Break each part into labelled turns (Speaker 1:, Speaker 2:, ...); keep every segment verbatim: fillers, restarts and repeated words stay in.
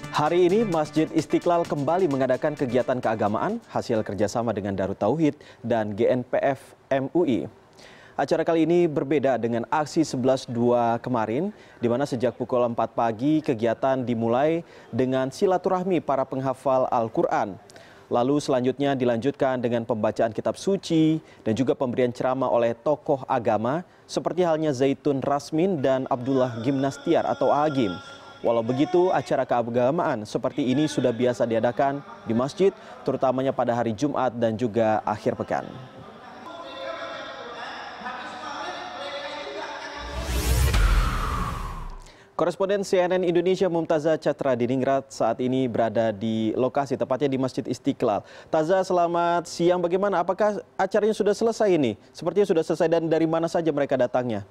Speaker 1: Hari ini Masjid Istiqlal kembali mengadakan kegiatan keagamaan hasil kerjasama dengan Darut Tauhid dan G N P F M U I. Acara kali ini berbeda dengan aksi sebelas dua kemarin, di mana sejak pukul empat pagi kegiatan dimulai dengan silaturahmi para penghafal Al-Quran. Lalu selanjutnya dilanjutkan dengan pembacaan kitab suci dan juga pemberian ceramah oleh tokoh agama seperti halnya Zaitun Rasmin dan Abdullah Gimnastiar atau Agim. Walau begitu, acara keagamaan seperti ini sudah biasa diadakan di masjid, terutamanya pada hari Jumat dan juga akhir pekan. Koresponden C N N Indonesia Mumtazah Catra di Ningrat saat ini berada di lokasi, tepatnya di Masjid Istiqlal. Taza, selamat siang. Bagaimana? Apakah acaranya sudah selesai ini? Sepertinya sudah selesai, dan dari mana saja mereka datangnya?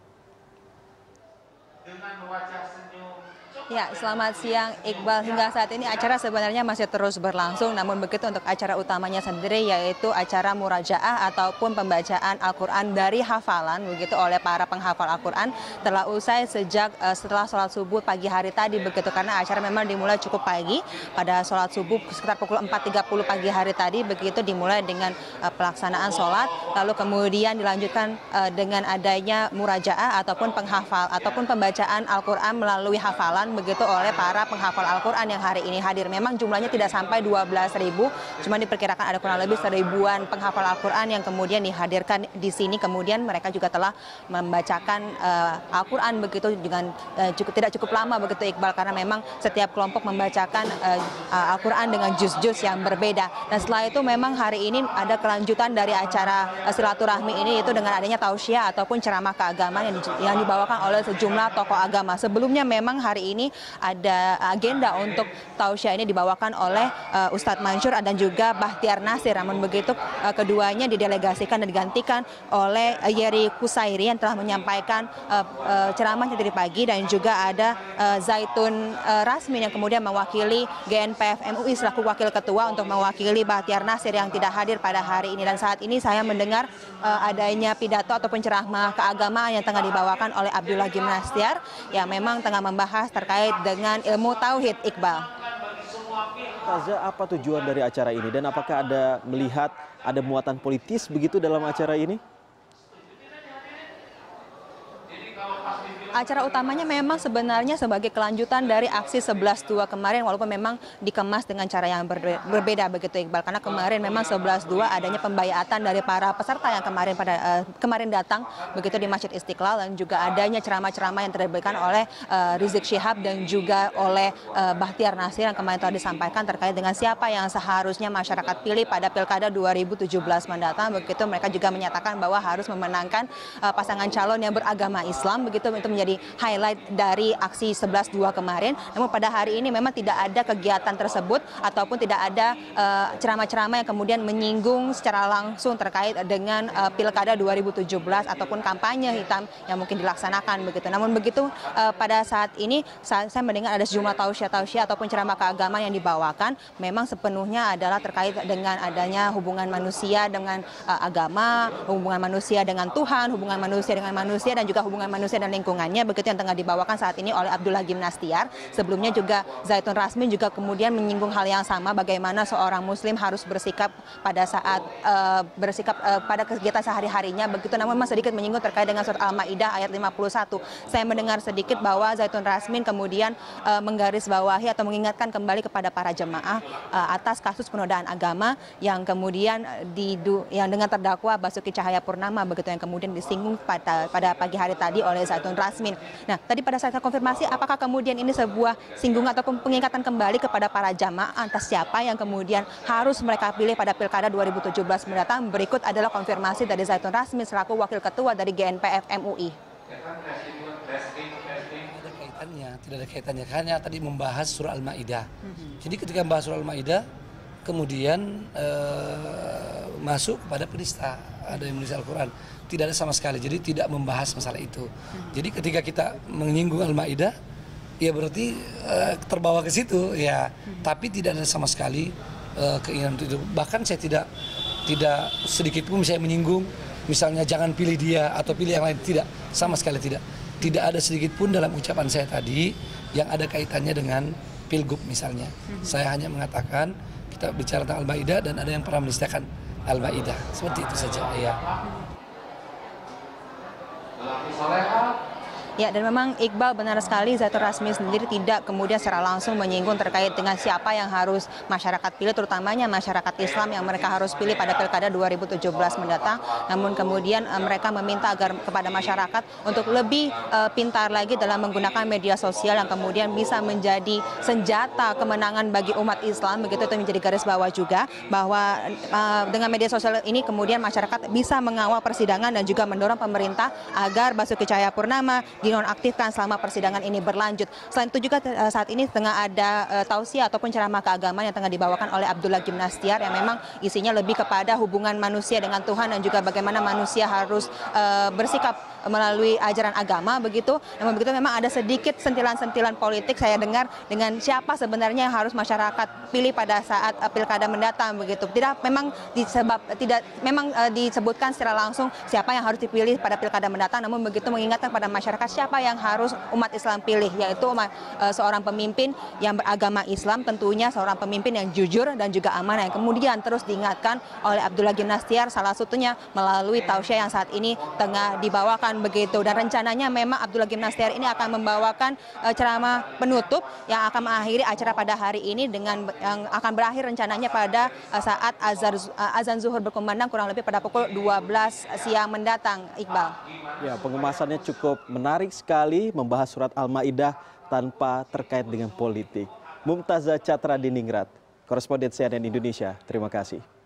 Speaker 2: Ya, selamat siang Iqbal. Hingga saat ini acara sebenarnya masih terus berlangsung, namun begitu untuk acara utamanya sendiri yaitu acara murajaah ataupun pembacaan Al-Quran dari hafalan begitu oleh para penghafal Al-Quran telah usai sejak uh, setelah sholat subuh pagi hari tadi begitu, karena acara memang dimulai cukup pagi pada sholat subuh sekitar pukul empat tiga puluh pagi hari tadi begitu, dimulai dengan uh, pelaksanaan sholat, lalu kemudian dilanjutkan uh, dengan adanya murajaah ataupun penghafal ataupun pembacaan Al-Quran melalui hafalan begitu oleh para penghafal Al-Quran yang hari ini hadir. Memang jumlahnya tidak sampai dua belas ribu, cuma diperkirakan ada kurang lebih seribuan penghafal Al-Quran yang kemudian dihadirkan di sini. Kemudian mereka juga telah membacakan uh, Al-Quran begitu dengan uh, cukup tidak cukup lama begitu Iqbal, karena memang setiap kelompok membacakan uh, uh, Al-Quran dengan juz-juz yang berbeda. Dan setelah itu memang hari ini ada kelanjutan dari acara uh, silaturahmi ini, itu dengan adanya tausiah ataupun ceramah keagamaan yang, di, yang dibawakan oleh sejumlah tokoh agama. Sebelumnya memang hari ini ada agenda untuk tausiah ini dibawakan oleh uh, Ustadz Mansur dan juga Bahtiar Nasir. Namun begitu uh, keduanya didelegasikan dan digantikan oleh uh, Yeri Kusairi yang telah menyampaikan uh, uh, ceramahnya tadi pagi, dan juga ada uh, Zaitun uh, Rasmin yang kemudian mewakili G N P F M U I selaku wakil ketua untuk mewakili Bahtiar Nasir yang tidak hadir pada hari ini. Dan saat ini saya mendengar uh, adanya pidato ataupun ceramah keagamaan yang tengah dibawakan oleh Abdullah Gimnastiar yang memang tengah membahas terkait dengan ilmu tauhid, Iqbal.
Speaker 1: Taza, apa tujuan dari acara ini dan apakah ada melihat ada muatan politis begitu dalam acara ini?
Speaker 2: Acara utamanya memang sebenarnya sebagai kelanjutan dari aksi sebelas dua kemarin, walaupun memang dikemas dengan cara yang berbeda begitu Iqbal, karena kemarin memang sebelas dua adanya pembayatan dari para peserta yang kemarin pada uh, kemarin datang begitu di Masjid Istiqlal, dan juga adanya ceramah-ceramah yang diberikan oleh uh, Rizik Syihab dan juga oleh uh, Bahtiar Nasir yang kemarin telah disampaikan terkait dengan siapa yang seharusnya masyarakat pilih pada Pilkada dua ribu tujuh belas mendatang. Begitu mereka juga menyatakan bahwa harus memenangkan uh, pasangan calon yang beragama Islam begitu, itu menjadi highlight dari aksi sebelas dua kemarin. Namun pada hari ini memang tidak ada kegiatan tersebut ataupun tidak ada ceramah-ceramah uh, yang kemudian menyinggung secara langsung terkait dengan uh, Pilkada dua ribu tujuh belas ataupun kampanye hitam yang mungkin dilaksanakan begitu. Namun begitu uh, pada saat ini saya, saya mendengar ada sejumlah tausiah-tausiah ataupun ceramah keagamaan yang dibawakan memang sepenuhnya adalah terkait dengan adanya hubungan manusia dengan uh, agama, hubungan manusia dengan Tuhan, hubungan manusia dengan manusia, dan juga hubungan manusia dan lingkungannya begitu yang tengah dibawakan saat ini oleh Abdullah Gimnastiar. Sebelumnya juga Zaitun Rasmin juga kemudian menyinggung hal yang sama, bagaimana seorang muslim harus bersikap pada saat uh, bersikap uh, pada kegiatan sehari-harinya begitu. Namun memang sedikit menyinggung terkait dengan surat Al-Maidah ayat lima puluh satu. Saya mendengar sedikit bahwa Zaitun Rasmin kemudian uh, menggarisbawahi atau mengingatkan kembali kepada para jemaah uh, atas kasus penodaan agama yang kemudian didu yang dengan terdakwa Basuki Cahayapurnama begitu, yang kemudian disinggung pada pada pagi hari tadi oleh Zaitun Rasmin. Nah, tadi pada saat saya konfirmasi apakah kemudian ini sebuah singgungan ataupun pengingatan kembali kepada para jamaah atas siapa yang kemudian harus mereka pilih pada Pilkada dua ribu tujuh belas mendatang. Berikut adalah konfirmasi dari Zaitun Rasmin selaku wakil ketua dari G N P F M U I.
Speaker 3: Ada kaitannya, tidak ada kaitannya, hanya tadi membahas surah Al-Maidah. Mm-hmm. Jadi ketika membahas surah Al-Maidah, kemudian uh, masuk kepada penista, ada yang menulis Al-Quran. Tidak ada sama sekali, jadi tidak membahas masalah itu. Hmm. Jadi ketika kita menyinggung Al-Maidah, ya berarti uh, terbawa ke situ, ya. Hmm. Tapi tidak ada sama sekali uh, keinginan itu. Bahkan saya tidak tidak sedikit pun saya menyinggung, misalnya jangan pilih dia atau pilih yang lain, tidak, sama sekali tidak. Tidak ada sedikit pun dalam ucapan saya tadi yang ada kaitannya dengan pilgub misalnya. Saya hanya mengatakan kita bicara tentang Al-Maidah dan ada yang pernah menistakan Al-Maidah. Seperti itu saja. Ya.
Speaker 2: Ya, dan memang Iqbal benar sekali Zatul Rasmi sendiri tidak kemudian secara langsung menyinggung terkait dengan siapa yang harus masyarakat pilih, terutamanya masyarakat Islam yang mereka harus pilih pada Pilkada dua ribu tujuh belas mendatang. Namun kemudian uh, mereka meminta agar kepada masyarakat untuk lebih uh, pintar lagi dalam menggunakan media sosial yang kemudian bisa menjadi senjata kemenangan bagi umat Islam. Begitu itu menjadi garis bawah juga bahwa uh, dengan media sosial ini kemudian masyarakat bisa mengawal persidangan dan juga mendorong pemerintah agar Basuki Cahayapurnama dinonaktifkan selama persidangan ini berlanjut. Selain itu juga saat ini tengah ada uh, tausiah ataupun ceramah keagamaan yang tengah dibawakan oleh Abdullah Gimnastiar yang memang isinya lebih kepada hubungan manusia dengan Tuhan dan juga bagaimana manusia harus uh, bersikap melalui ajaran agama begitu. Namun begitu memang ada sedikit sentilan-sentilan politik saya dengar dengan siapa sebenarnya yang harus masyarakat pilih pada saat uh, pilkada mendatang begitu. Tidak memang disebab tidak memang uh, disebutkan secara langsung siapa yang harus dipilih pada pilkada mendatang, namun begitu mengingatkan pada masyarakat siapa yang harus umat Islam pilih, yaitu uh, seorang pemimpin yang beragama Islam, tentunya seorang pemimpin yang jujur dan juga amanah, yang kemudian terus diingatkan oleh Abdullah Gimnastiar, salah satunya melalui tausiah yang saat ini tengah dibawakan begitu. Dan rencananya memang Abdullah Gimnastiar ini akan membawakan uh, ceramah penutup yang akan mengakhiri acara pada hari ini dengan yang akan berakhir rencananya pada uh, saat azan, uh, azan zuhur berkumandang kurang lebih pada pukul dua belas siang mendatang. Iqbal.
Speaker 1: Ya, pengemasannya cukup menarik sekali, membahas surat Al-Maidah tanpa terkait dengan politik. Mumtazah Catra Diningrat, koresponden C N N Indonesia, terima kasih.